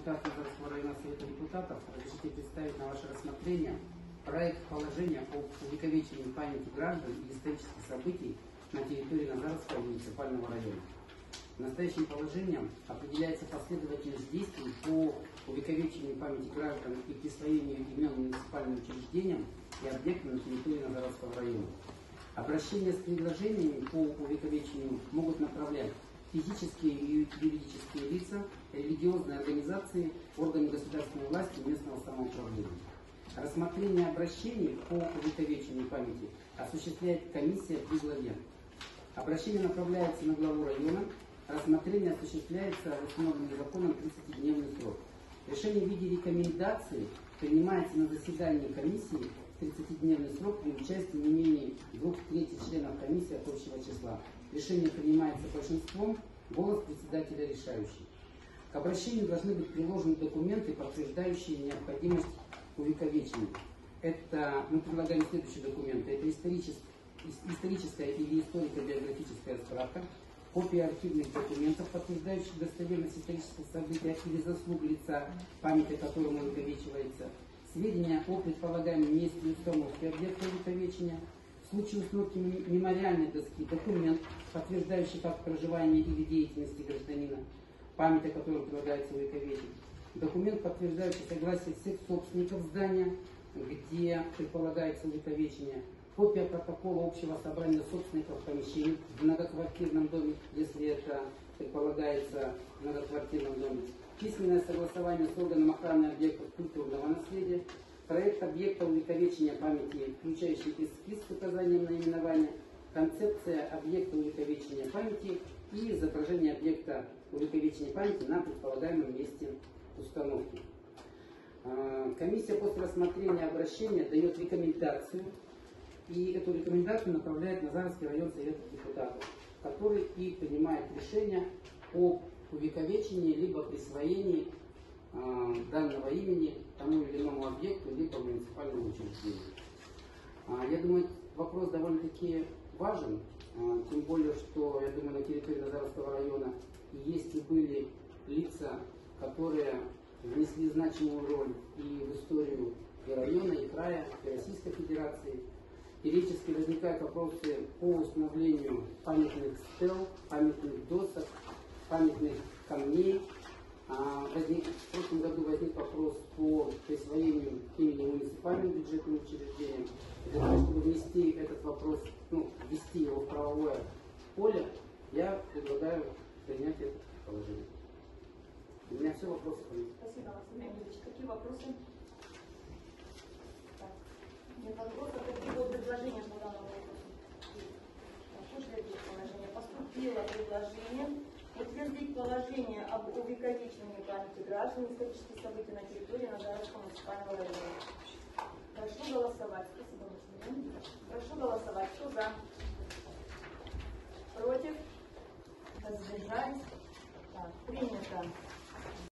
депутата Назарского района Совета депутатов, разрешите представить на ваше рассмотрение проект положения об увековечении памяти граждан и исторических событий на территории Назарского муниципального района. Настоящим положением определяется последовательность действий по увековечению памяти граждан и присвоению имен муниципальным учреждениям и объектам на территории Назарского района. Обращения с предложениями по увековечению могут направлять физические и юридические лица, религиозные организации, органы государственной власти и местного самоуправления. Рассмотрение обращений по увековечению памяти осуществляет комиссия при главе. Обращение направляется на главу района. Рассмотрение осуществляется в установленный законом 30-дневный срок. Решение в виде рекомендации принимается на заседании комиссии в 30-дневный срок при участии не менее 2/3 членов комиссии от общего числа. Решение принимается большинством, голос председателя решающий. К обращению должны быть приложены документы, подтверждающие необходимость увековечения. Мы предлагаем следующие документы. Это историческая или историко-биографическая справка, копия архивных документов, подтверждающих достоверность исторических событий или заслуг лица, память о котором увековечивается, сведения о предполагаемом месте и установке объекта увековечения, в случае установки мемориальной доски документ, подтверждающий факт проживания или деятельности гражданина, память о котором предлагается увековечить, документ, подтверждающий согласие всех собственников здания, где предполагается увековечение, копия протокола общего собрания собственников помещений в многоквартирном доме, если это предполагается в многоквартирном доме, письменное согласование с органом охраны объектов культурного наследия, проект объекта увековечения памяти, включающий эскиз с указанием наименования, концепция объекта увековечения памяти и изображение объекта увековечения памяти на предполагаемом месте установки. Комиссия после рассмотрения обращения дает рекомендацию, и эту рекомендацию направляет на Назарский район Совета депутатов, который и принимает решение об увековечении либо присвоении данного имени тому или иному объекту, либо муниципальному учреждению. Я думаю, вопрос довольно-таки важен, тем более, что, я думаю, на территории Назарского района есть и были лица, которые внесли значимую роль и в историю и района, и края, и Российской Федерации. Периодически возникают вопросы по установлению памятных стел, памятных досок, памятных камней. В прошлом году возник вопрос по присвоению имени муниципальным бюджетным учреждениям. Для того, чтобы внести этот вопрос, ввести его в правовое поле, я предлагаю принять это положение. У меня все вопросы. Спасибо, Максим Леонидович. Какие вопросы? Нет вопросов. Какие будут предложения по данному вопросу? Следующее положение. Поступило предложение утвердить положение об увековечении памяти граждан и исторических событий на территории Назарского муниципального района. Прошу голосовать. Спасибо, Максим Леонидович. Прошу голосовать. Кто за? Против? Воздержались? Так, принято.